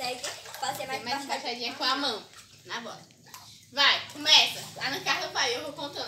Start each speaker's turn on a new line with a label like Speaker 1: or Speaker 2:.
Speaker 1: consegue fazer mais
Speaker 2: embaixadinha com a mão. Na bola. Vai, começa. Ana Carla vai, eu vou contando.